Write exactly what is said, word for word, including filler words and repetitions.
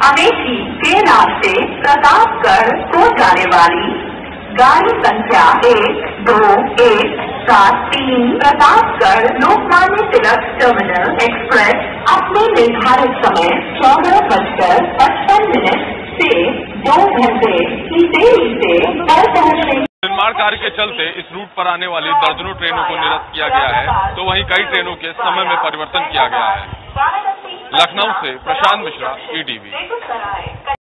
अमेठी के रास्ते प्रतापगढ़ को जाने वाली गाड़ी संख्या एक दो एक सात तीन प्रतापगढ़ लोकमान्य तिलक टर्मिनल एक्सप्रेस अपने निर्धारित समय चौदह बजकर पचपन मिनट से दो घंटे की देरी से घर पहुँचने। निर्माण कार्य के चलते इस रूट पर आने वाली दर्जनों ट्रेनों को निरस्त किया गया है, तो वहीं कई ट्रेनों के समय में परिवर्तन किया गया है। लखनऊ से Prashant Mishra, E T we.